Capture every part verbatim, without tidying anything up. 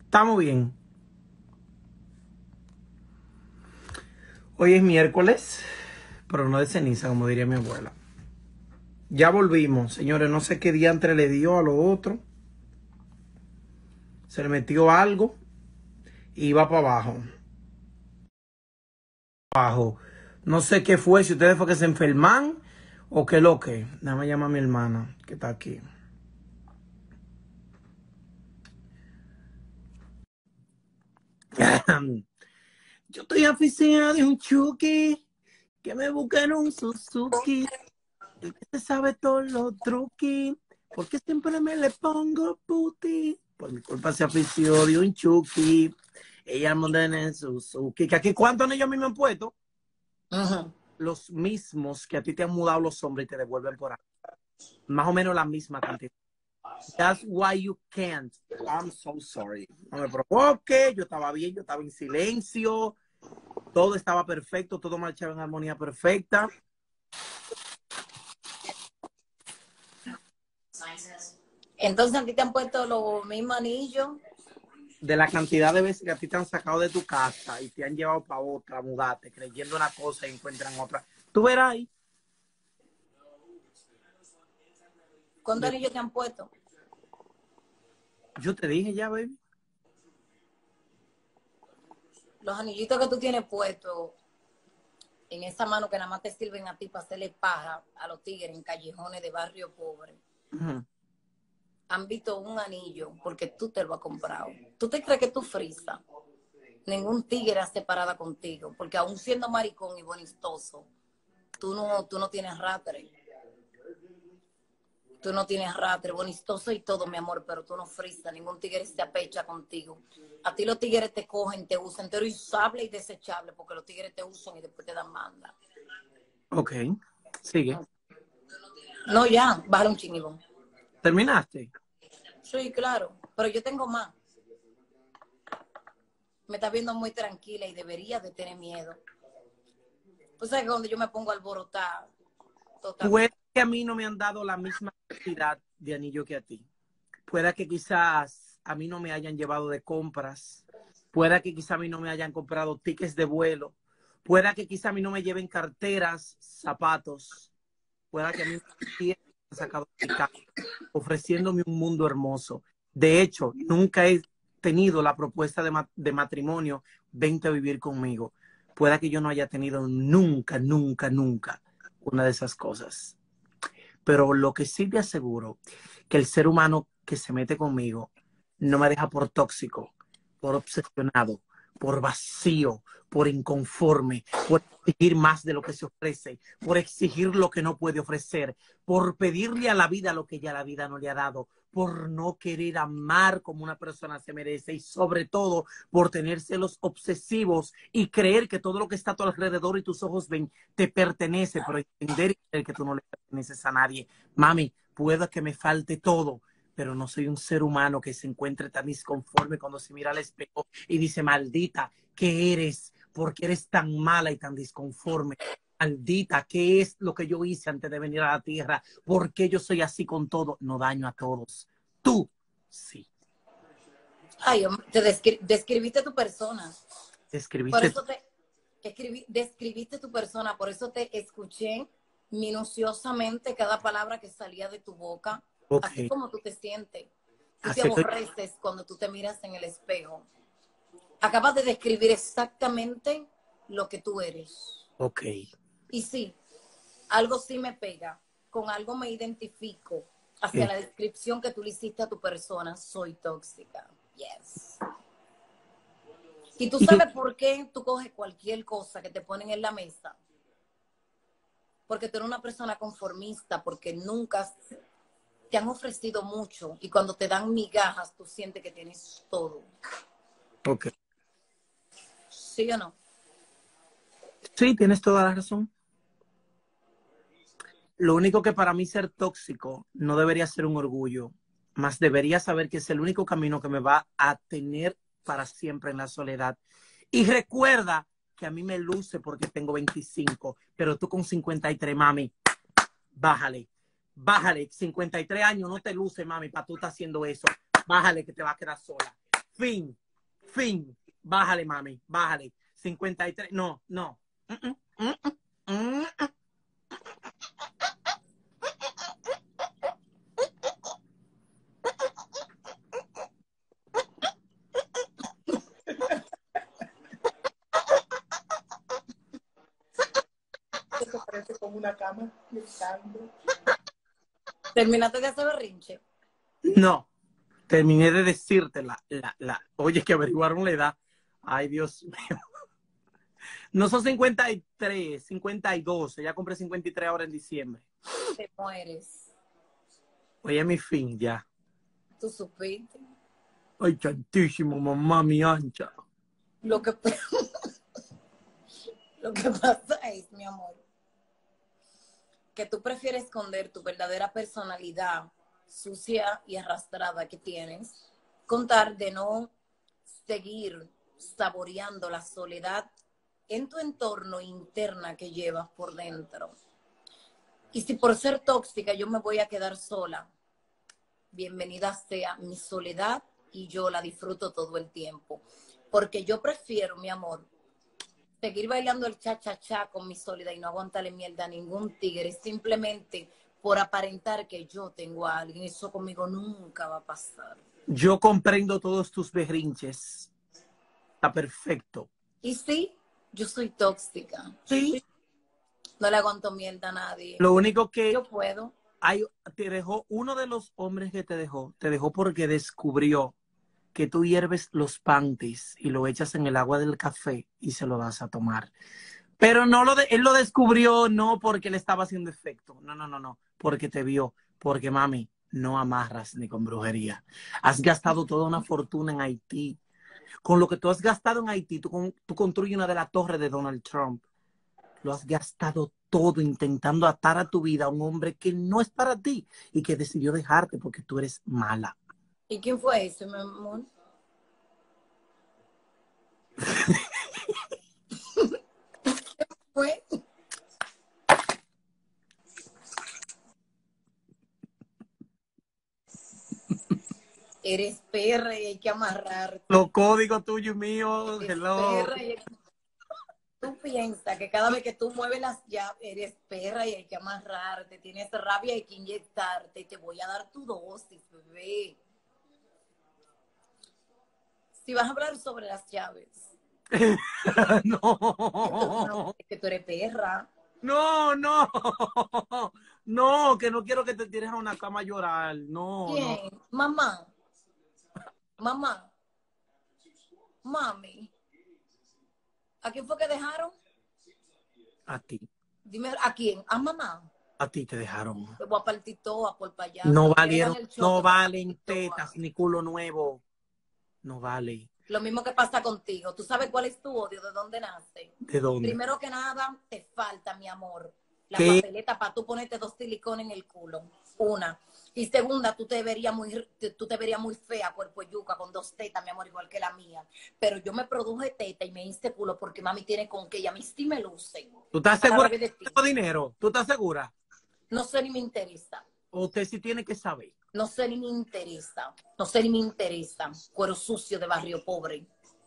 Estamos bien. Hoy es miércoles, pero no de ceniza, como diría mi abuela. Ya volvimos, señores. No sé qué diantre le dio a lo otro. Se le metió algo y va para abajo. Abajo. No sé qué fue, si ustedes fue que se enferman o qué lo que. Déjame llamar a mi hermana, que está aquí. Yo estoy aficionado de un Chucky, que me busquen un Suzuki, el que se sabe todos los truquis, porque siempre me le pongo puti. Por mi culpa se afició de un Chucky, ella monta en el Suzuki. Que aquí, ¿cuántos anillos a mí me han puesto? Ujú. Los mismos que a ti te han mudado los hombres y te devuelven por ahí. Más o menos la misma cantidad. That's why you can't. I'm so sorry. No me provoque, yo estaba bien, yo estaba en silencio, todo estaba perfecto, todo marchaba en armonía perfecta. Entonces a ti te han puesto los mismos anillos. De la cantidad de veces que a ti te han sacado de tu casa y te han llevado para otra, mudarte, creyendo una cosa y encuentran otra. Tú verás ahí. ¿Cuántos De, anillos te han puesto? yo te dije ya, baby. Los anillitos que tú tienes puestos en esa mano que nada más te sirven a ti para hacerle paja a los tigres en callejones de barrio pobre. Uh-huh. Han visto un anillo porque tú te lo has comprado. ¿Tú te crees que tú frisa? Ningún tigre hace parada contigo, porque aún siendo maricón y bonistoso, tú no, tú no tienes ratre. Tú no tienes ratre, bonistoso y todo, mi amor, pero tú no frisas. Ningún tigre se apecha contigo. A ti los tigres te cogen, te usan entero usable y desechable, porque los tigres te usan y después te dan manda. Ok, sigue. No, ya, bájale un chinibón. ¿Terminaste? Sí, claro, pero yo tengo más. Me estás viendo muy tranquila y deberías de tener miedo. Pues sabes que cuando yo me pongo a alborotar, todo está bien. Puede que a mí no me han dado la misma cantidad de anillo que a ti. Pueda que quizás a mí no me hayan llevado de compras. Pueda que quizás a mí no me hayan comprado tickets de vuelo. Pueda que quizás a mí no me lleven carteras, zapatos. Pueda que a mí me hayan sacado de mi casa, ofreciéndome un mundo hermoso. De hecho, nunca he tenido la propuesta de, ma de matrimonio, vente a vivir conmigo. Pueda que yo no haya tenido nunca, nunca, nunca una de esas cosas. Pero lo que sí te aseguro, que el ser humano que se mete conmigo no me deja por tóxico, por obsesionado, por vacío, por inconforme, por exigir más de lo que se ofrece, por exigir lo que no puede ofrecer, por pedirle a la vida lo que ya la vida no le ha dado, por no querer amar como una persona se merece y sobre todo por tener celos obsesivos y creer que todo lo que está a tu alrededor y tus ojos ven te pertenece, pero entender que tú no le perteneces a nadie. Mami, pueda que me falte todo, pero no soy un ser humano que se encuentre tan disconforme cuando se mira al espejo y dice, maldita, ¿qué eres? ¿Por qué eres tan mala y tan disconforme? Maldita, ¿qué es lo que yo hice antes de venir a la tierra? ¿Por qué yo soy así con todo? No daño a todos. Tú, sí. Ay, te descri describiste tu persona. Por Escribiste tú. eso te escribí, describiste tu persona, por eso te escuché minuciosamente cada palabra que salía de tu boca, Ok. así como tú te sientes. Tú te Así que, aborreces cuando tú te miras en el espejo. Acabas de describir exactamente lo que tú eres. ok. Y sí, algo sí me pega, con algo me identifico hacia Eh, la descripción que tú le hiciste a tu persona. Soy tóxica. Yes. Y tú y sabes por qué tú coges cualquier cosa que te ponen en la mesa. Porque tú eres una persona conformista, porque nunca te han ofrecido mucho y cuando te dan migajas tú sientes que tienes todo. ok. ¿Sí o no? Sí, tienes toda la razón. Lo único que para mí ser tóxico no debería ser un orgullo, más debería saber que es el único camino que me va a tener para siempre en la soledad. Y recuerda que a mí me luce porque tengo veinticinco, pero tú con cincuenta y tres, mami, bájale, bájale. cincuenta y tres años no te luce, mami, para tú estar haciendo eso. Bájale que te va a quedar sola. fin, fin. Bájale, mami, bájale. cincuenta y tres, no, no. Mm, mm, mm, mm, mm. Eso parece como una cama flotando. ¿Terminaste de hacer berrinche? No, terminé de decirte la, la, la. Oye, que averiguaron la edad. Ay, Dios mío. No son cincuenta y tres, cincuenta y dos. Ya compré cincuenta y tres ahora en diciembre. Te mueres. Oye, mi fin ya. Tú supiste. Ay, chantísimo, mamá, mi ancha. Lo que, lo que pasa es, mi amor, que tú prefieres esconder tu verdadera personalidad sucia y arrastrada que tienes, con tal de no seguir saboreando la soledad en tu entorno interna que llevas por dentro. Y si por ser tóxica yo me voy a quedar sola, bienvenida sea mi soledad y yo la disfruto todo el tiempo. Porque yo prefiero, mi amor, seguir bailando el cha-cha-cha con mi soledad y no aguantarle mierda a ningún tigre, simplemente por aparentar que yo tengo a alguien. Eso conmigo nunca va a pasar. Yo comprendo todos tus berrinches. Está perfecto. Y sí, yo soy tóxica. Sí. No le aguanto mierda a nadie. Lo único que Yo puedo. hay, te dejó, uno de los hombres que te dejó, te dejó porque descubrió que tú hierves los panties y lo echas en el agua del café y se lo das a tomar. Pero no lo de, él lo descubrió no porque le estaba haciendo efecto. No, no, no, no. Porque te vio. Porque, mami, no amarras ni con brujería. Has gastado toda una fortuna en Haití. Con lo que tú has gastado en Haití, tú, tú construyes una de las torres de Donald Trump. Lo has gastado todo intentando atar a tu vida a un hombre que no es para ti y que decidió dejarte porque tú eres mala. ¿Y quién fue ese, mi amor? Fue. Eres perra y hay que amarrarte. Los códigos tuyos y míos, Eres hello. perra y hay... Tú piensas que cada vez que tú mueves las llaves, eres perra y hay que amarrarte. Tienes rabia y hay que inyectarte. Te voy a dar tu dosis, bebé. Si vas a hablar sobre las llaves. No. Es que tú eres perra. No, no. No, que no quiero que te tires a una cama a llorar. No, ¿Quién? no. Mamá. Mamá. Mami. ¿A quién fue que dejaron? A ti. Dime, ¿a quién? ¿A mamá? A ti te dejaron. Te voy a partir toda por payaso. No Ustedes valieron, dan el choque no para valen partir toda. tetas ni culo nuevo. No vale. Lo mismo que pasa contigo. ¿Tú sabes cuál es tu odio? ¿De dónde nace? ¿De dónde? Primero que nada, te falta, mi amor, la ¿Qué? papeleta para tú ponerte dos silicones en el culo. Una. Y segunda, tú te verías muy, tú te verías muy fea, cuerpo de yuca, con dos tetas, mi amor, igual que la mía. Pero yo me produje teta y me hice culo porque mami tiene con que ella a mí sí me luce. ¿Tú estás A la segura rabia de que ti. tengo dinero? ¿Tú estás segura? No sé ni me interesa. ¿O usted sí tiene que saber? No sé ni me interesa. No sé ni me interesa. Cuero sucio de barrio pobre.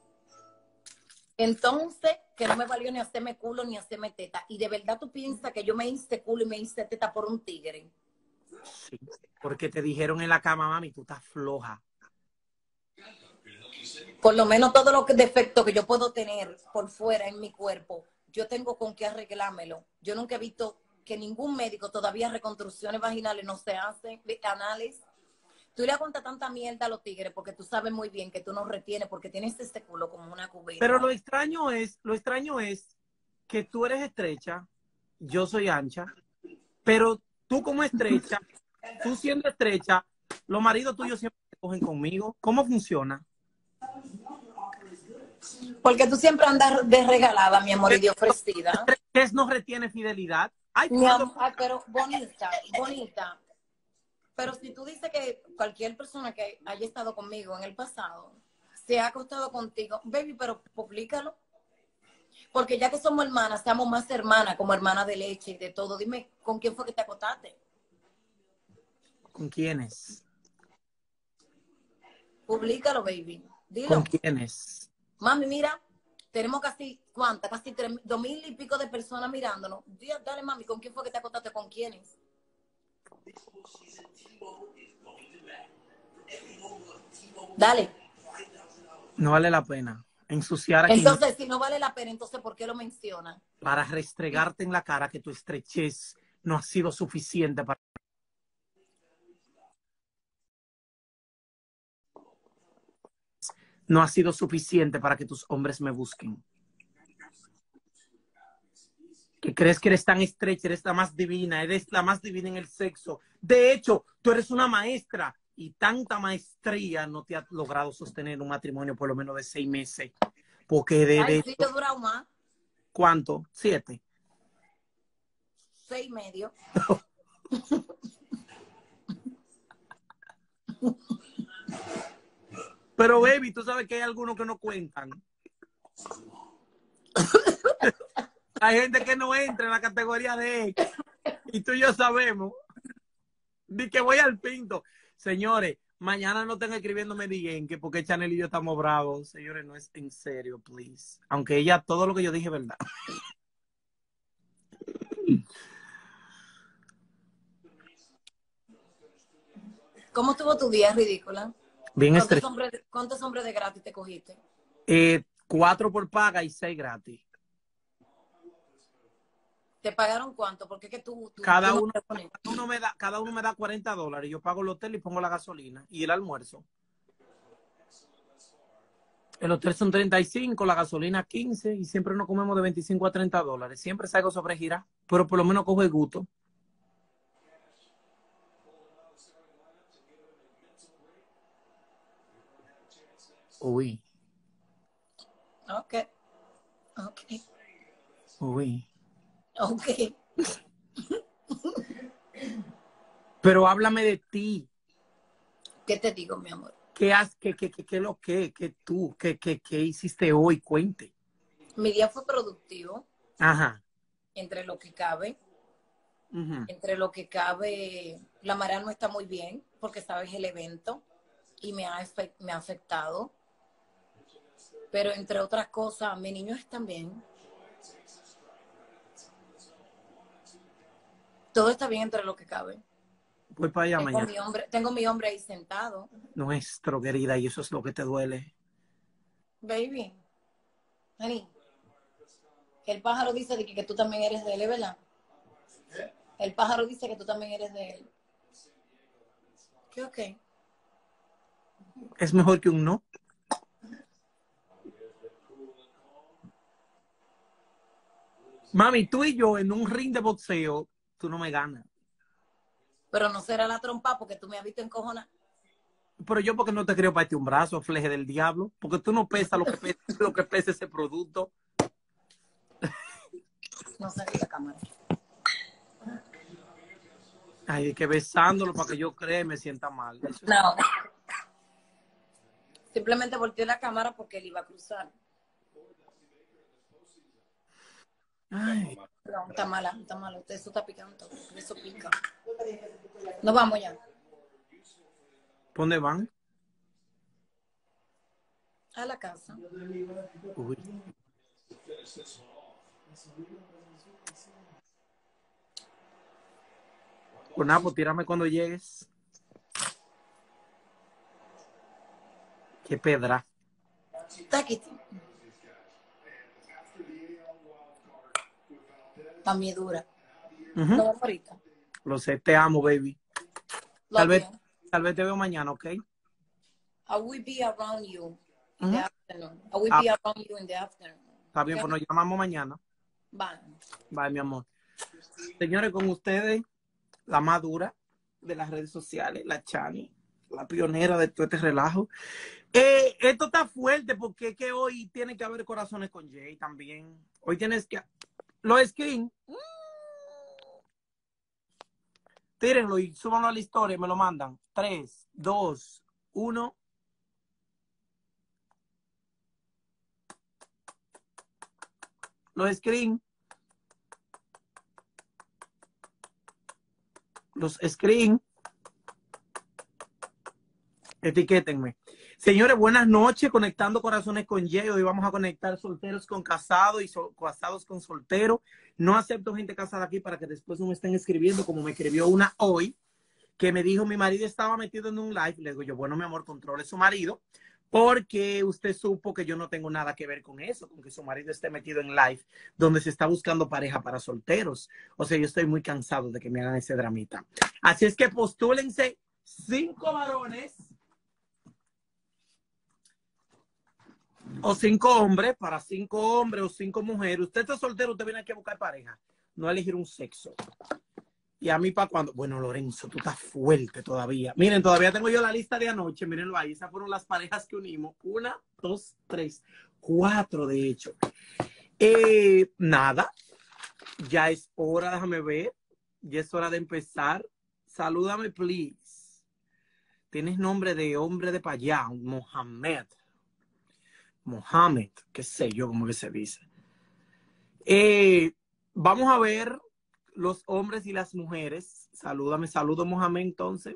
Entonces, que no me valió ni hacerme culo ni hacerme teta. Y de verdad tú piensas que yo me hice culo y me hice teta por un tigre. Sí. Porque te dijeron en la cama, mami, tú estás floja. Por lo menos todos los defectos que yo puedo tener por fuera en mi cuerpo, yo tengo con qué arreglármelo. Yo nunca he visto que ningún médico todavía reconstrucciones vaginales no se hacen, anales. Tú le aguantas tanta mierda a los tigres porque tú sabes muy bien que tú no retienes porque tienes este culo como una cubeta. Pero lo extraño es, lo extraño es que tú eres estrecha, yo soy ancha, pero tú como estrecha, tú siendo estrecha, los maridos tuyos siempre se cogen conmigo. ¿Cómo funciona? Porque tú siempre andas de regalada, mi amor, y de ofrecida. ¿Qué no retiene fidelidad? Ay, Mi ¿cuándo? amor, ay, pero bonita, bonita. Pero si tú dices que cualquier persona que haya estado conmigo en el pasado se ha acostado contigo, baby, pero publícalo. Porque ya que somos hermanas, seamos más hermanas, como hermanas de leche y de todo. Dime, ¿con quién fue que te acostaste? ¿Con quiénes? Publícalo, baby. ¿Con Dilo. quiénes? Mami, mira, tenemos casi, ¿cuántas? Casi tres, dos mil y pico de personas mirándonos. Dí- Dale, mami, ¿con quién fue que te acostaste? ¿Con quiénes? Dale. No vale la pena ensuciar a quien no, Entonces, si no vale la pena, entonces, ¿por qué lo menciona? para restregarte en la cara que tu estrechez no ha sido suficiente para... No ha sido suficiente para que tus hombres me busquen. Que crees que eres tan estrecha, eres la más divina, eres la más divina en el sexo. De hecho, tú eres una maestra y tanta maestría no te ha logrado sostener un matrimonio por lo menos de seis meses. Porque de, de Ay, sí, yo hecho, he durado más, ¿cuánto? Siete. seis y medio. Pero, baby, tú sabes que hay algunos que no cuentan. Hay gente que no entra en la categoría de ex. Y tú y yo sabemos. Di que voy al pinto. Señores, mañana no estén escribiéndome digan que porque Chanel y yo estamos bravos. Señores, no es en serio, please. Aunque ella, todo lo que yo dije es verdad. ¿Cómo estuvo tu día, ridícula? Bien ¿Cuántos estresado. hombres, cuántos hombres de gratis te cogiste? Eh, cuatro por paga y seis gratis. ¿Te pagaron cuánto? Porque es que tú, tú, tú Cada no uno, te pones. cada uno me da, cada uno me da cuarenta dólares. Yo pago el hotel y pongo la gasolina y el almuerzo. El hotel son treinta y cinco, la gasolina quince y siempre nos comemos de veinticinco a treinta dólares. Siempre salgo sobre gira, pero por lo menos cojo el gusto. Uy, Ok, ok, uy. ok. Pero háblame de ti. ¿Qué te digo, mi amor? ¿Qué has, qué, qué, qué, qué lo que, qué tú, qué, qué, qué hiciste hoy? Cuente. Mi día fue productivo, Ajá. entre lo que cabe. Uh-huh. Entre lo que cabe, la marea no está muy bien, porque sabes el evento y me ha, efe- me ha afectado. Pero entre otras cosas, mis niños están bien. Todo está bien entre lo que cabe. Voy para allá Tengo mañana. mi hombre, tengo mi hombre ahí sentado. Nuestro, querida, y eso es lo que te duele. Baby, honey, el pájaro dice de que, que tú también eres de él, ¿verdad? El pájaro dice que tú también eres de él. ¿Qué ok? Es mejor que un no. Mami, tú y yo en un ring de boxeo, tú no me ganas. Pero no será la trompa porque tú me has visto encojonar. Pero yo porque no te creo para ti un brazo, fleje del diablo, porque tú no pesas lo que pesa, lo que pesa ese producto. No sale la cámara. Ay, que besándolo para que yo cree y me sienta mal. Eso es... No. Simplemente volteé la cámara porque él iba a cruzar. Ay, No, está mala, está mala. Usted eso está picando. Eso pica. Nos vamos ya. ¿por dónde van? A la casa. Uy. Pues nada, pues tírame cuando llegues. Qué pedra. Está aquí. Está muy dura. Uh-huh. Nos vemos ahorita. Lo sé, te amo, baby. Tal Love vez, you. tal vez te veo mañana, ¿ok? I will be around you in Uh-huh. the afternoon. I will Ah, be around you in the afternoon. está bien, Okay? pues nos llamamos mañana. Bye. Bye, mi amor. Señores, con ustedes, la más dura de las redes sociales, la Chani, la pionera de todo este relajo. Eh, esto está fuerte porque es que hoy tiene que haber corazones con Jay también. Hoy tienes que... Los screen, mm, tírenlo y súbanlo a la historia y me lo mandan. Tres, dos, uno. Los screen. Los screen. Etiquétenme. Señores, buenas noches, conectando corazones con Jay. Hoy vamos a conectar solteros con casados y so casados con solteros. No acepto gente casada aquí para que después no me estén escribiendo, como me escribió una hoy, que me dijo mi marido estaba metido en un live. Le digo yo, bueno, mi amor, controle su marido, porque usted supo que yo no tengo nada que ver con eso, con que su marido esté metido en live, donde se está buscando pareja para solteros. O sea, yo estoy muy cansado de que me hagan ese dramita. Así es que postúlense cinco varones o cinco hombres, para cinco hombres o cinco mujeres. Usted está soltero, usted viene aquí a buscar pareja, no a elegir un sexo. Y a mí para cuando, bueno, Lorenzo, tú estás fuerte todavía. Miren, todavía tengo yo la lista de anoche, mírenlo ahí, esas fueron las parejas que unimos. Una, dos, tres, cuatro de hecho. Eh, nada, ya es hora, déjame ver, ya es hora de empezar. Salúdame, please. Tienes nombre de hombre de para allá, Mohamed. Mohamed, qué sé yo, cómo que se dice. Eh, vamos a ver los hombres y las mujeres. Salúdame, saludo Mohamed entonces.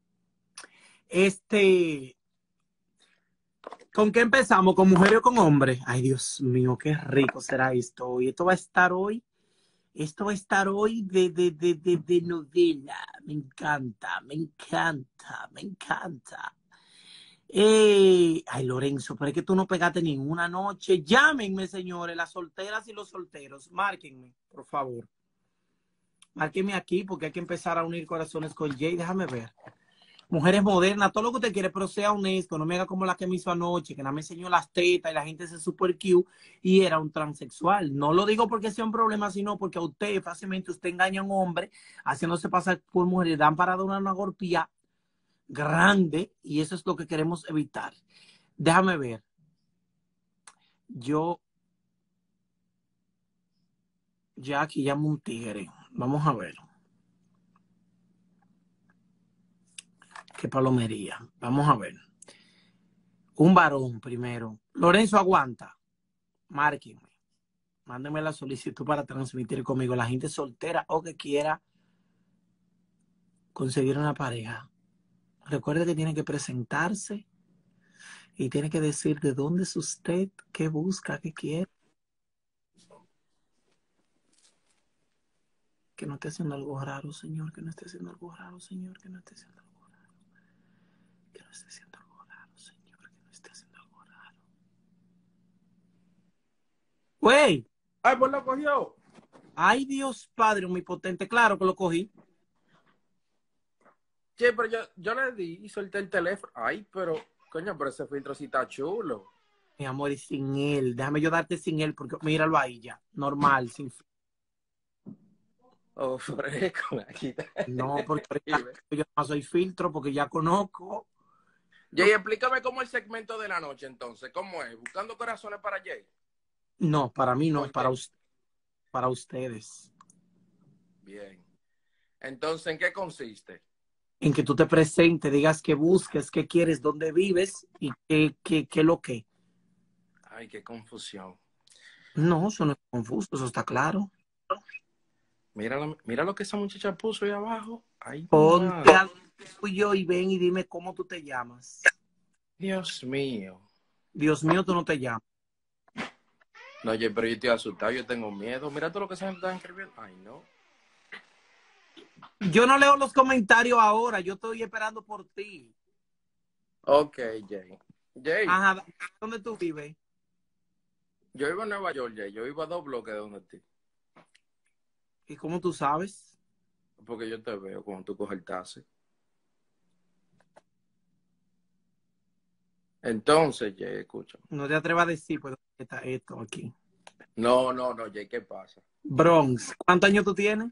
Este, ¿con qué empezamos? ¿Con mujeres o con hombres? Ay, Dios mío, qué rico será esto hoy. Esto va a estar hoy, esto va a estar hoy de, de, de, de, de novela. Me encanta, me encanta, me encanta. Eh, ay, Lorenzo, pero es que tú no pegaste ninguna noche. Llámenme, señores, las solteras y los solteros. Márquenme, por favor. Márquenme aquí porque hay que empezar a unir corazones con Jay. Déjame ver. Mujeres modernas, todo lo que usted quiere, pero sea honesto. No me haga como la que me hizo anoche, que nada me enseñó las tetas y la gente se super cute y era un transexual. No lo digo porque sea un problema, sino porque a usted fácilmente usted engaña a un hombre haciéndose pasar por mujer y dan para dar una, una golpía grande y eso es lo que queremos evitar. Déjame ver. Yo ya aquí llamo un tigre. Vamos a ver. Qué palomería. Vamos a ver. Un varón primero. Lorenzo, aguanta. Márquenme. Mándenme la solicitud para transmitir conmigo. La gente soltera o que quiera conseguir una pareja. Recuerde que tiene que presentarse y tiene que decir de dónde es usted, qué busca, qué quiere. Que no esté haciendo algo raro, Señor. Que no esté haciendo algo raro, Señor. Que no esté haciendo algo raro. Que no esté haciendo algo raro, Señor. Que no esté haciendo algo raro. ¡Wey! Ay, pues lo cogió. Ay, Dios Padre omnipotente. Claro que lo cogí. Che, pero yo, yo le di y solté el teléfono. Ay, pero, coño, pero ese filtro sí está chulo. Mi amor, y sin él. Déjame yo darte sin él porque míralo ahí ya. Normal, sin Oh, fresco, aquí está. no, porque yo no soy filtro porque ya conozco. Jay, explícame cómo el segmento de la noche, entonces. ¿Cómo es? ¿Buscando corazones para Jay? No, para mí no, ¿Por para, qué? us para ustedes. Bien. Entonces, ¿en qué consiste? En que tú te presentes, digas qué busques, qué quieres, dónde vives y qué, qué, qué lo que. Ay, qué confusión. No, eso no es confuso, eso está claro. Mira lo, mira lo que esa muchacha puso ahí abajo. Ay, Ponte madre. al tuyo y ven y dime cómo tú te llamas. Dios mío. Dios mío, tú no te llamas. No, oye, pero yo estoy asustado, yo tengo miedo. Mira todo lo que se me está escribiendo. Ay, no. Yo no leo los comentarios ahora, yo estoy esperando por ti. Ok, Jay. Jay, Ajá, ¿dónde tú vives? yo vivo en Nueva York, Jay. Yo vivo a dos bloques de donde estoy. ¿Y cómo tú sabes? Porque yo te veo cuando tú coges el taxi. Entonces, Jay, escucha. No te atrevas a decir, pues, ¿dónde está esto aquí? No, no, no, Jay, ¿qué pasa? Bronx, ¿cuántos años tú tienes?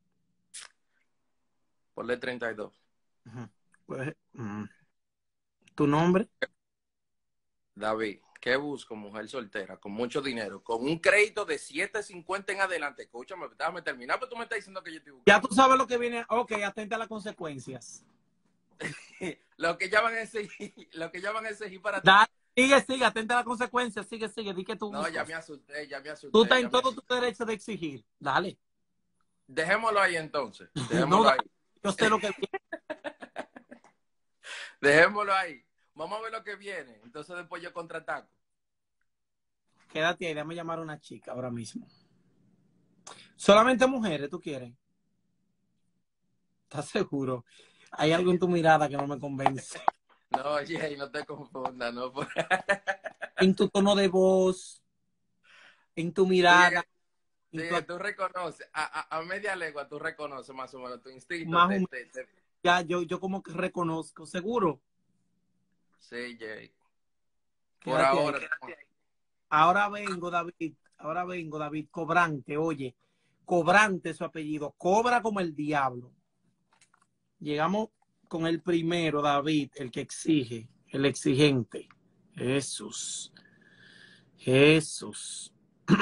Ponle treinta y dos. Uh-huh. Pues, mm. ¿Tu nombre? David, ¿qué busco? Mujer soltera, con mucho dinero, con un crédito de siete cincuenta en adelante. Escúchame, déjame terminar, pero tú me estás diciendo que yo estoy Ya buscando. tú sabes lo que viene. Ok, atenta a las consecuencias. Lo que llaman ese, lo que llaman ese para Da, sigue, sigue, atenta a las consecuencias. Sigue, sigue, di que tú No, buscas. ya me asusté, ya me asusté. Tú estás en me todo asusté. tu derecho de exigir. Dale. Dejémoslo ahí entonces. Dejémoslo No, ahí. yo sé lo que viene. Dejémoslo ahí. Vamos a ver lo que viene. Entonces después yo contraataco. Quédate ahí, déjame llamar a una chica ahora mismo. ¿Solamente mujeres tú quieres? ¿Estás seguro? Hay algo en tu mirada que no me convence. No, Jay, no te confundas, no. En tu tono de voz, en tu Sí, mirada, en sí, tu tú reconoces, a, a, a media legua tú reconoces más o menos tu instinto. más o Te, menos, te, te... ya yo, yo como que reconozco, seguro. Sí, Jay. Por Quédate ahí. ahora. Ahora vengo, David, ahora vengo, David, Cobrante, oye, Cobrante su apellido, cobra como el diablo. Llegamos con el primero, David, el que exige, el exigente. Jesús, Jesús.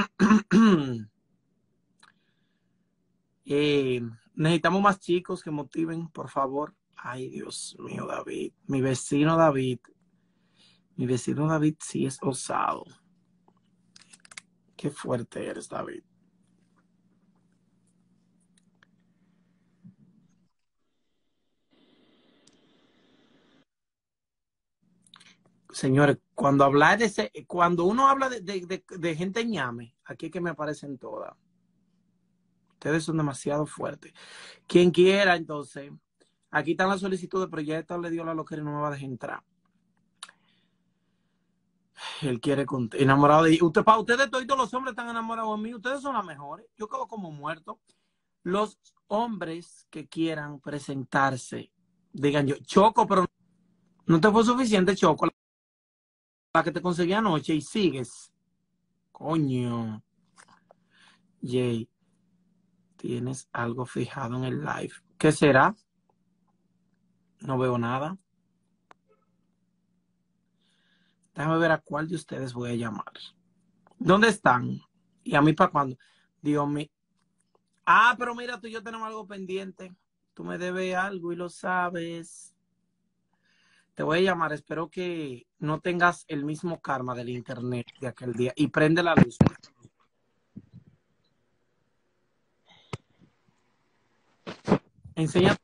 eh, necesitamos más chicos que motiven, por favor. Ay, Dios mío, David. Mi vecino David. Mi vecino David sí es osado. Qué fuerte eres, David. Señores, cuando habla de ese, cuando uno habla de, de, de, de gente ñame, aquí es que me aparecen todas. Ustedes son demasiado fuertes. Quien quiera, entonces, aquí están las solicitudes, pero ya esta le dio la loquera y no me va a dejar entrar. Él quiere enamorado de usted. Para ustedes, todos los hombres están enamorados de mí. Ustedes son las mejores. Yo quedo como muerto. Los hombres que quieran presentarse, digan yo, Choco, pero no te fue suficiente, Choco, la que te conseguí anoche y sigues. Coño. Jay, tienes algo fijado en el live. ¿Qué será? No veo nada. Déjame ver a cuál de ustedes voy a llamar. ¿Dónde están? ¿Y a mí para cuándo? Dios mío. Ah, pero mira, tú y yo tenemos algo pendiente. Tú me debes algo y lo sabes. Te voy a llamar. Espero que no tengas el mismo karma del internet de aquel día. Y prende la luz. Enseña.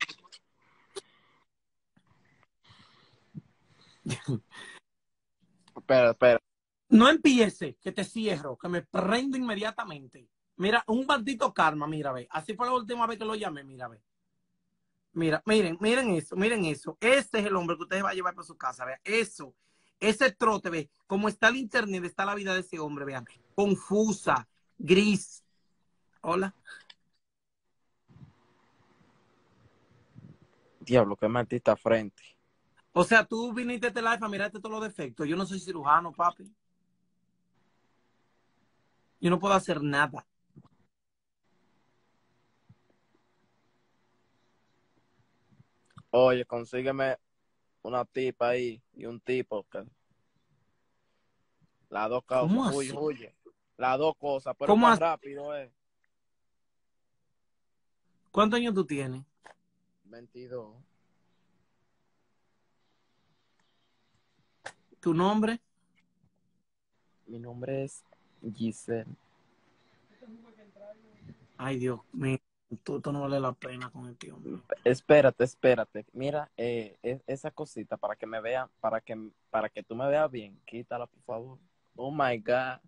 Espera, espera. No empiece, que te cierro, que me prendo inmediatamente. Mira, un maldito karma, mira, ve. Así fue la última vez que lo llamé, mira, ve. Mira, miren, miren eso, miren eso. Este es el hombre que ustedes van a llevar para su casa, vean. Eso, ese trote, ve. Como está el internet, está la vida de ese hombre, vean. Confusa, gris. Hola. Diablo, qué maldita frente. O sea, tú viniste a este live a mirarte todos los defectos. Yo no soy cirujano, papi. Yo no puedo hacer nada. Oye, consígueme una tipa ahí y un tipo. Que las dos ¿Cómo cosas, huye, así? huye. Las dos cosas, pero ¿Cómo para así? rápido, eh. ¿Cuántos años tú tienes? veintidós. ¿Tu nombre? Mi nombre es Giselle. Ay, Dios mío. Tú, tú no vale la pena con el tío. Espérate, espérate. Mira, eh, es- esa cosita para que me vean, para que, para que tú me veas bien, quítala, por favor. Oh my God.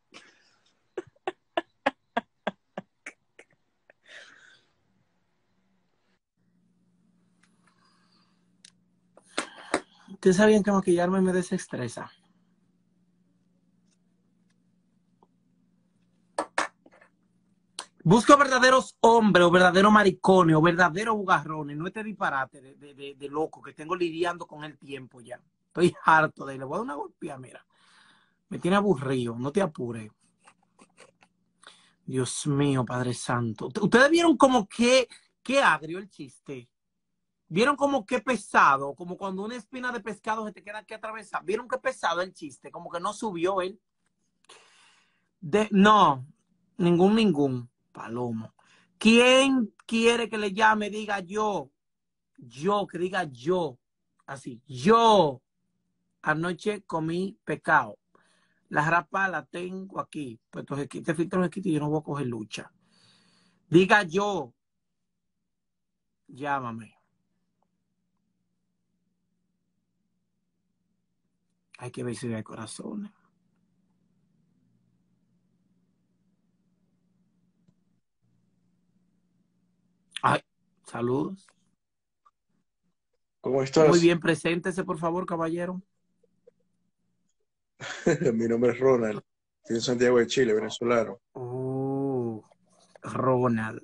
¿Ustedes sabían que maquillarme me desestresa? Busco verdaderos hombres o verdaderos maricones o verdaderos bugarrones, no este disparate de, de, de, de loco que tengo lidiando con el tiempo ya. Estoy harto de él. Le voy a dar una golpeada, mira. Me tiene aburrido, no te apures. Dios mío, Padre Santo. Ustedes vieron como que, qué agrio el chiste. Vieron como que pesado, como cuando una espina de pescado se te queda aquí atravesada. Vieron qué pesado el chiste, como que no subió él. De, no, ningún, ningún. Palomo. ¿Quién quiere que le llame? Diga yo. Yo, que diga yo. Así. Yo anoche comí pecado. La rapa la tengo aquí. Pues entonces te filtro los y yo no voy a coger lucha. Diga yo. Llámame. Hay que ver si hay corazones. Ay, saludos. ¿Cómo Muy estás? bien, preséntese, por favor, caballero. Mi nombre es Ronald. Estoy en Santiago de Chile, venezolano. Oh, Ronald.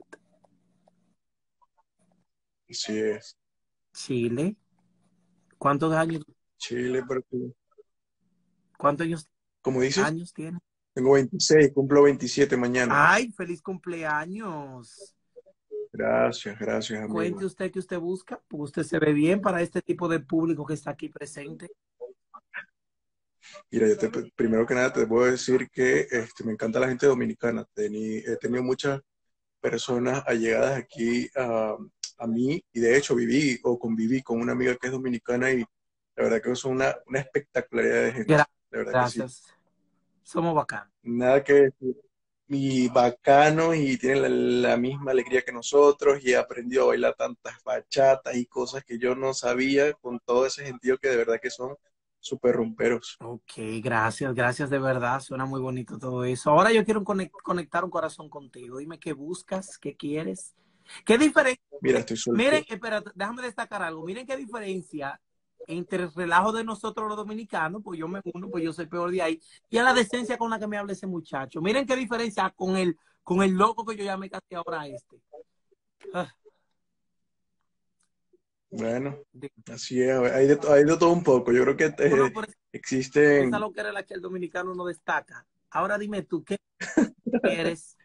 Así es. Chile. ¿Cuántos años, Chile, pero tú- cuántos años, ¿cómo dices? años tiene? Tengo veintiséis, cumplo veintisiete mañana. Ay, feliz cumpleaños. Gracias, gracias, amigo. Cuente usted que usted busca, porque usted se ve bien para este tipo de público que está aquí presente. Mira, yo te, primero que nada te puedo decir que este, me encanta la gente dominicana. Tení- he tenido muchas personas allegadas aquí a, a mí y de hecho viví o conviví con una amiga que es dominicana y la verdad que son una, una espectacularidad de gente. Gra- La verdad que sí. Gracias. Somos bacanos. Nada que decir. Y bacano y tienen la, la misma alegría que nosotros y he aprendido a bailar tantas bachatas y cosas que yo no sabía con todo ese sentido que de verdad que son súper rumperos. Ok, gracias, gracias de verdad. Suena muy bonito todo eso. Ahora yo quiero conec- conectar un corazón contigo. Dime qué buscas, qué quieres. ¿Qué diferencia? Mira, estoy Miren, soltero. espérate, déjame destacar algo. Miren qué diferencia entre el relajo de nosotros los dominicanos, pues yo me uno, pues yo soy peor de ahí, y a la decencia con la que me habla ese muchacho. Miren qué diferencia con el, con el loco que yo ya me casé ahora a este. Ah, Bueno, de- así es, hay de, hay de todo un poco. Yo creo que no, no, eh, por esa existen, lo que era la que el dominicano no destaca. Ahora dime tú, ¿qué quieres?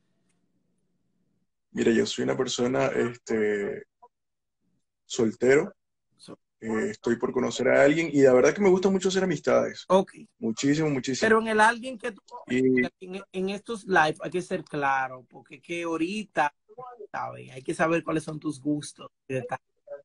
mira, yo soy una persona este, soltero, eh, estoy por conocer a alguien y la verdad que me gusta mucho hacer amistades. Ok, Muchísimo, muchísimo. pero en el alguien que tú, Y en, en estos live hay que ser claro, porque que ahorita, ¿sabes? Hay que saber cuáles son tus gustos y detalles.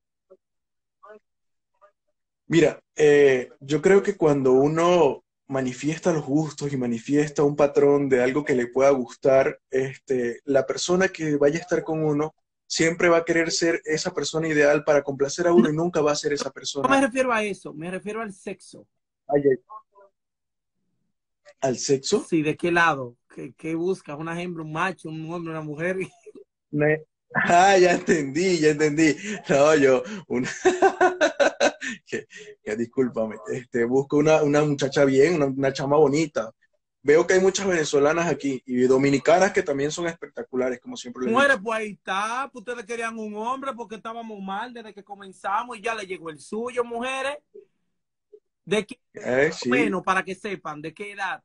mira, eh, yo creo que cuando uno manifiesta los gustos y manifiesta un patrón de algo que le pueda gustar, este, la persona que vaya a estar con uno siempre va a querer ser esa persona ideal para complacer a uno y nunca va a ser esa No me persona refiero a eso, me refiero al sexo. ay, ay, al sexo. Sí, ¿de qué lado? ¿Qué, qué buscas? ¿Una hembra, un macho, un hombre, una mujer? Ne- Ah, ya entendí, ya entendí. No, yo, una... que, que discúlpame, este, busco una, una muchacha bien, una, una chama bonita. Veo que hay muchas venezolanas aquí y dominicanas que también son espectaculares, como siempre les he Mujeres, dicho. pues ahí está. Pues ustedes querían un hombre porque estábamos mal desde que comenzamos y ya le llegó el suyo, mujeres. ¿De qué Eh, sí, menos para que sepan? ¿De qué edad?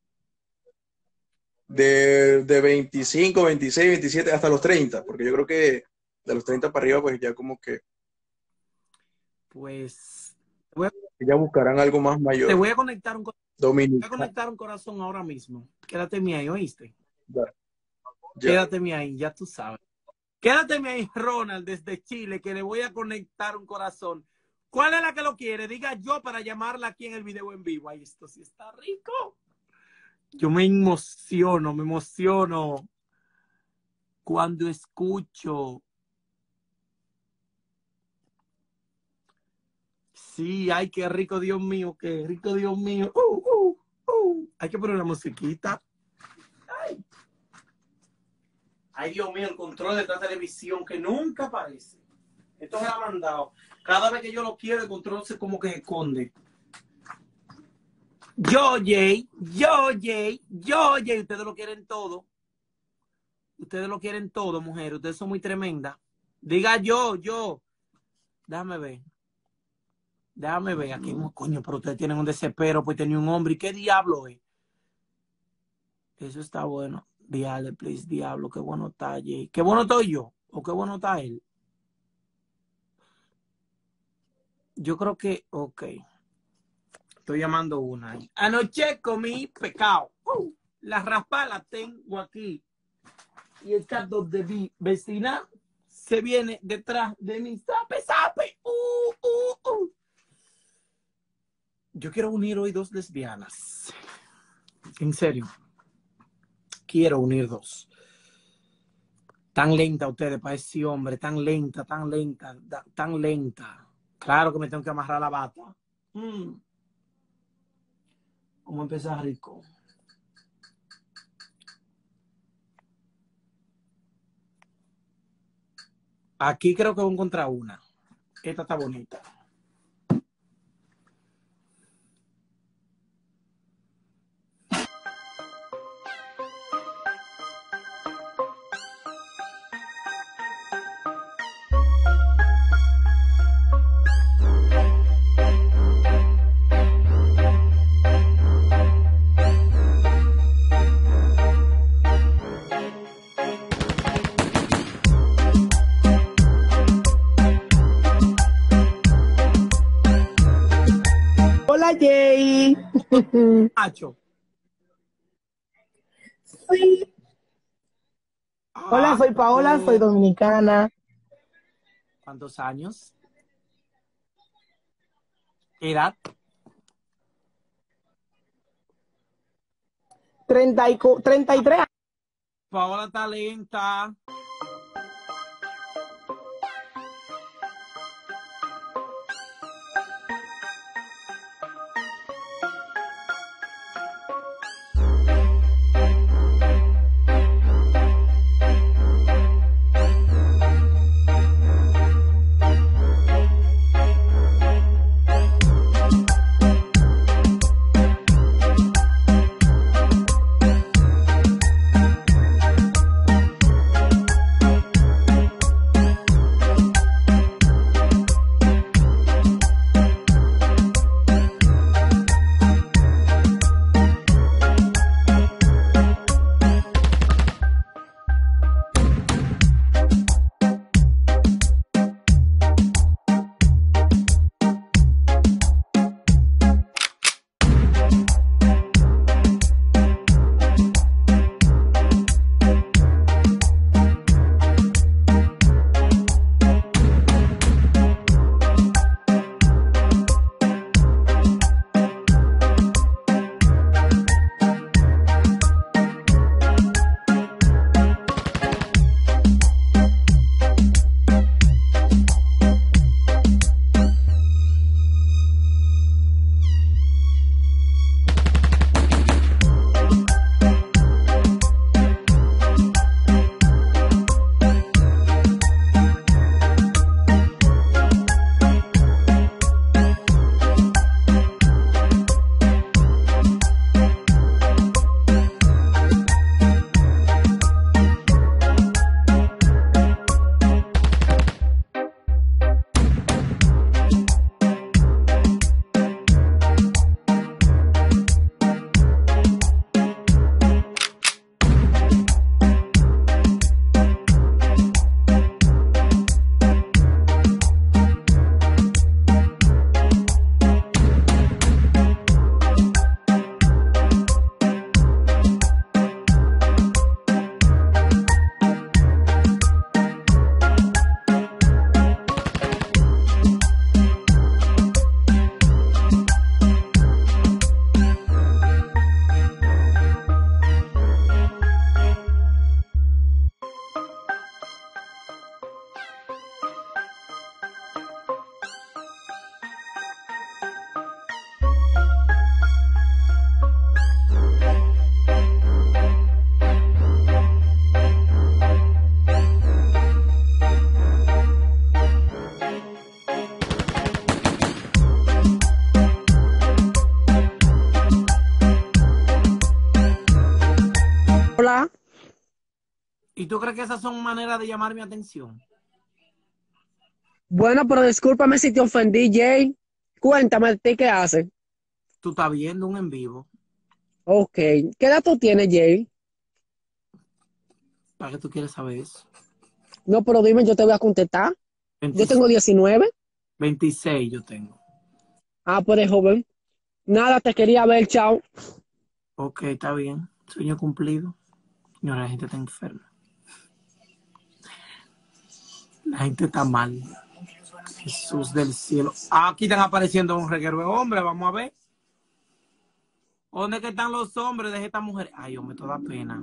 de, de veinticinco, veintiséis, veintisiete hasta los treinta, porque yo creo que de los treinta para arriba, pues ya como que Pues te voy a, ya buscarán algo más te mayor. voy a conectar un, voy a Dominicana, conectar un corazón ahora mismo. Quédate ahí, ¿oíste? ya, ya. Quédate ahí, ya tú sabes. Quédate ahí, Ronald, desde Chile, que le voy a conectar un corazón. ¿Cuál es la que lo quiere? Diga yo para llamarla aquí en el video en vivo. Ay, esto sí está rico. Yo me emociono, me emociono cuando escucho. Sí, ay, qué rico, Dios mío, qué rico, Dios mío. Uh, uh, uh. Hay que poner una musiquita. Ay. Ay, Dios mío, el control de esta televisión que nunca aparece. Esto se ha mandado. Cada vez que yo lo quiero, el control se como que se esconde. Yo, Jay, yo, Jay, yo, Jay. Ustedes lo quieren todo. Ustedes lo quieren todo, mujeres. Ustedes son muy tremendas. Diga yo, yo. Déjame ver. Déjame ver. Aquí, coño, pero ustedes tienen un desespero. Pues tenía un hombre. ¿Y qué diablo es? Eso está bueno. Diablo, please, diablo. Qué bueno está, Jay. Qué bueno estoy yo. O qué bueno está él. Yo creo que, ok. Estoy llamando una. Anoche comí pecado. Uh, la raspa la tengo aquí. Y esta dos de mi vecina se viene detrás de mi sape, sape. Uh, uh, uh. Yo quiero unir hoy dos lesbianas. En serio. Quiero unir dos. Tan lenta ustedes para ese hombre. Tan lenta, tan lenta, tan lenta. Claro que me tengo que amarrar la bata. Mm. Vamos a empezar rico. Aquí creo que voy a encontrar una. Esta está bonita. Hola, Jay. Macho. Sí. Hola, soy Paola, Ah, soy dominicana. ¿cuántos años? ¿Edad? treinta y, cu- treinta y tres. Paola está lenta. Hola. ¿Y tú crees que esas son maneras de llamar mi atención? Bueno, pero discúlpame si te ofendí, Jay. Cuéntame, ¿de ti qué haces? Tú estás viendo un en vivo. Ok. ¿Qué edad tú tienes, Jay? ¿Para qué tú quieres saber eso? No, pero dime, yo te voy a contestar. Yo veintiséis, tengo diecinueve. veintiséis yo tengo. Ah, pues de joven. Nada, te quería ver, chao. Ok, está bien. Sueño cumplido. Señora, la gente está enferma. La gente está mal. Jesús del cielo. Aquí están apareciendo un reguero de hombres. Vamos a ver. ¿Dónde que están los hombres de esta mujer? Ay, hombre, toda pena.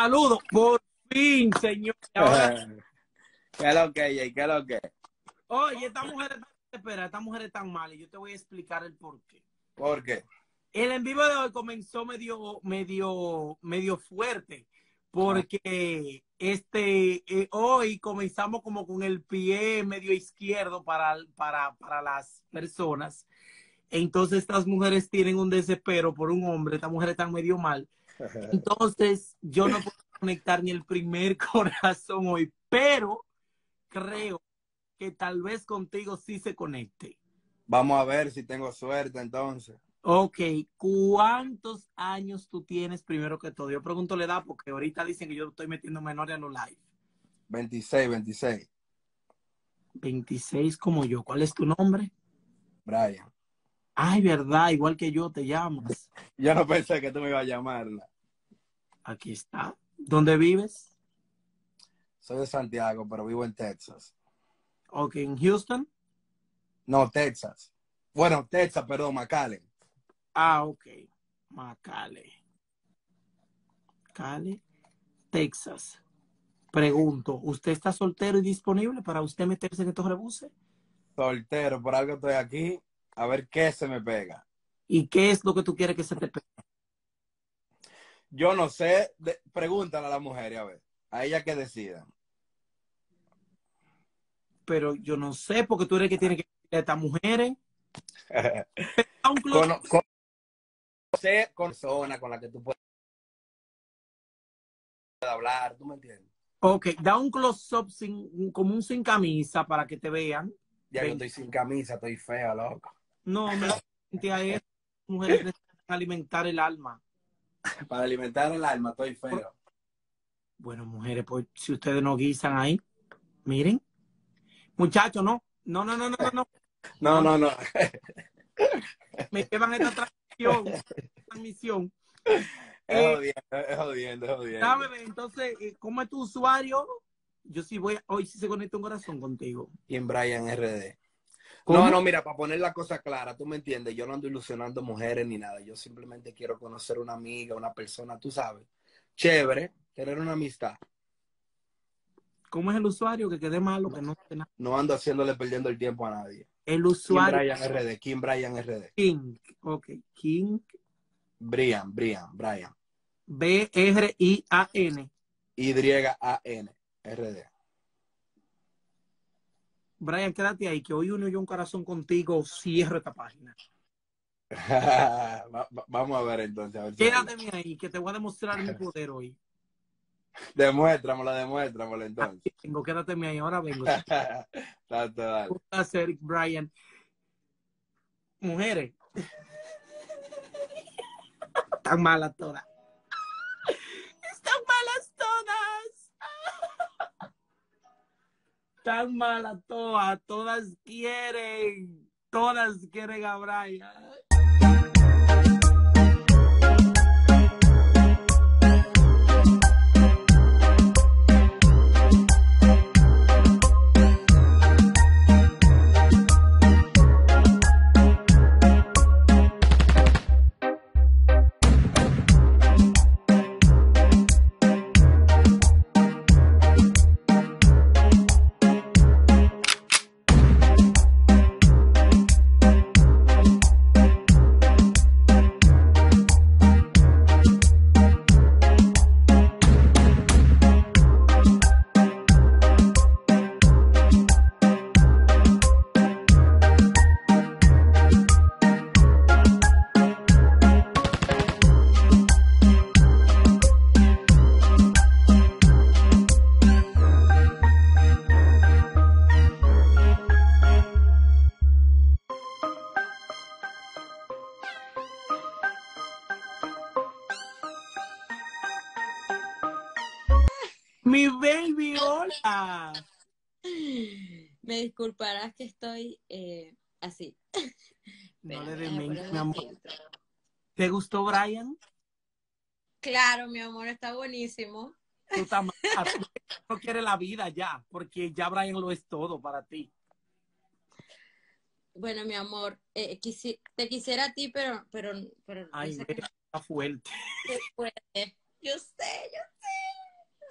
Saludos. Por fin, señor. Ahora, ¿Qué es lo que, Jay? ¿Qué es lo que? oye, esta mujer es tan, espera, esta mujer es tan mala y yo te voy a explicar el por qué. ¿Por qué? El en vivo de hoy comenzó medio, medio, medio fuerte, porque este eh, hoy comenzamos como con el pie medio izquierdo para, para, para las personas. Entonces estas mujeres tienen un desespero por un hombre, estas mujeres están medio mal. Entonces yo no puedo conectar ni el primer corazón hoy, pero creo que tal vez contigo sí se conecte. Vamos a ver si tengo suerte entonces. Ok, ¿cuántos años tú tienes primero que todo? Yo pregunto la edad porque ahorita dicen que yo estoy metiendo menores en los live. veintiséis, veintiséis. veintiséis como yo. ¿Cuál es tu nombre? Brian. Ay, verdad, igual que yo te llamas. Yo no pensé que tú me ibas a llamar. Aquí está. ¿Dónde vives? Soy de Santiago, pero vivo en Texas. Ok, ¿en Houston? No, Texas. Bueno, Texas, perdón, McAllen. Ah, ok. McAllen. McAllen, Texas. Pregunto, ¿usted está soltero y disponible para usted meterse en estos rebuses? Soltero, por algo estoy aquí. A ver qué se me pega. ¿Y qué es lo que tú quieres que se te pegue? Yo no sé. De, pregúntale a la mujer, a ver. A ella que decida. Pero yo no sé, porque tú eres el que tiene que decirle a estas mujeres. A un club. Con, con, sé con persona con la que tú puedes hablar, ¿tú me entiendes? Ok, da un close-up sin, como un sin camisa para que te vean. Ya Ven. yo estoy sin camisa, estoy fea, loco. No, me frente a eso, mujeres necesitan alimentar el alma. Para alimentar el alma, estoy feo. Bueno, mujeres, pues si ustedes no guisan ahí, miren. Muchachos, no. No, no, no, no, no, no. No, no, no. Me llevan esta transmisión. transmisión. Es Eh, jodiendo, es jodiendo, es jodiendo. Dame, entonces, eh, ¿cómo es tu usuario? Yo sí voy, hoy sí se conecta un corazón contigo. Y en Brian R D. ¿Cómo? No, no, mira, para poner la cosa clara, tú me entiendes, yo no ando ilusionando mujeres ni nada, yo simplemente quiero conocer una amiga, una persona, tú sabes, chévere, tener una amistad. ¿Cómo es el usuario? Que quede malo, que no esté nada. No ando haciéndole perdiendo el tiempo a nadie. El Kim usuario. Brian R D, Kim Brian R D. King. Ok, King. Brian, Brian, Brian. B R I A N. Y A N R D. Brian, quédate ahí, que hoy uno y yo un corazón contigo, cierro esta página. Va, va, vamos a ver entonces. A ver si Quédate ahí, que te voy a demostrar mi poder hoy. Demuéstramelo, demuéstramelo entonces. Vengo, quédate ahí, ahora vengo. Tanto, dale. Un placer, Brian. Mujeres. Están malas todas. Están malas todas. Están malas todas. Todas quieren. Todas quieren a Brian. Mi baby, hola. Me disculparás que estoy eh, así. No Espera, le déjame demen, ponerme mi amor. filtro. ¿Te gustó Brian? Claro, mi amor, está buenísimo. Tú estás mal. No quieres la vida ya, porque ya Brian lo es todo para ti. Bueno, mi amor, eh, quisi te quisiera a ti, pero, pero, pero Ay, yo sé que está fuerte. no se puede. Yo sé, yo sé.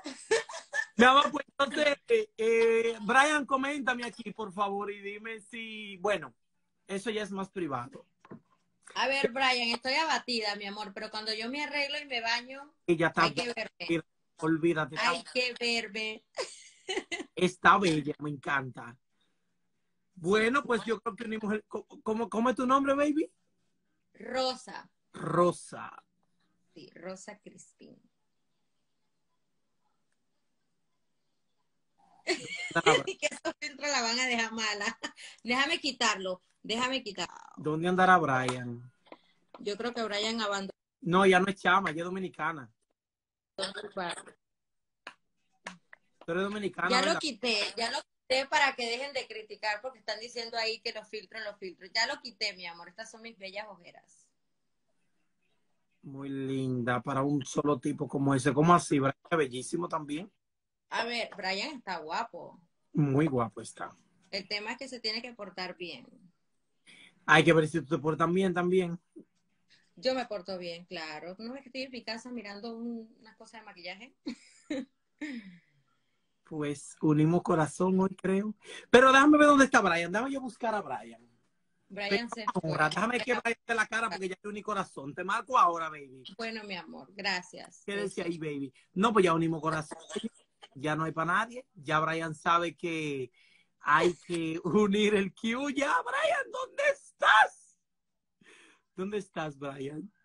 Mi amor, pues entonces, eh, eh, Brian, coméntame aquí, por favor, y dime si, bueno, eso ya es más privado. A ver, Brian, estoy abatida, mi amor, pero cuando yo me arreglo y me baño, Y ya está, hay que verme. olvídate, está, Hay que verme. está bella, me encanta. Bueno, pues yo creo que unimos el, ¿cómo, cómo es tu nombre, baby? Rosa. Rosa. Sí, Rosa Crispín. Que esos filtros la van a dejar mala. Déjame quitarlo, déjame quitarlo. ¿Dónde andará Brian? Yo creo que Brian abandonó. No, ya no es chama, ella es dominicana. Tú eres dominicana, Ya ¿verdad? lo quité, ya lo quité para que dejen de criticar porque están diciendo ahí que los filtros, los filtros. Ya lo quité, mi amor. Estas son mis bellas ojeras. Muy linda para un solo tipo como ese. ¿Cómo así? Brian es bellísimo también. A ver, Brian está guapo. Muy guapo está. El tema es que se tiene que portar bien. Hay que ver si tú te portas bien también. Yo me porto bien, claro. ¿No ves que estoy en mi casa mirando un, unas cosas de maquillaje? Pues unimos corazón hoy, creo. Pero déjame ver dónde está Brian. Déjame yo buscar a Brian. Brian se Ahora, fue. déjame que Brian te la cara porque ya te uní corazón. Te marco ahora, baby. Bueno, mi amor, gracias. Quédese ahí, baby. No, pues ya unimos corazón. Ya no hay para nadie. Ya Brian sabe que hay que unir el Q. Ya, Brian, ¿dónde estás? ¿Dónde estás, Brian?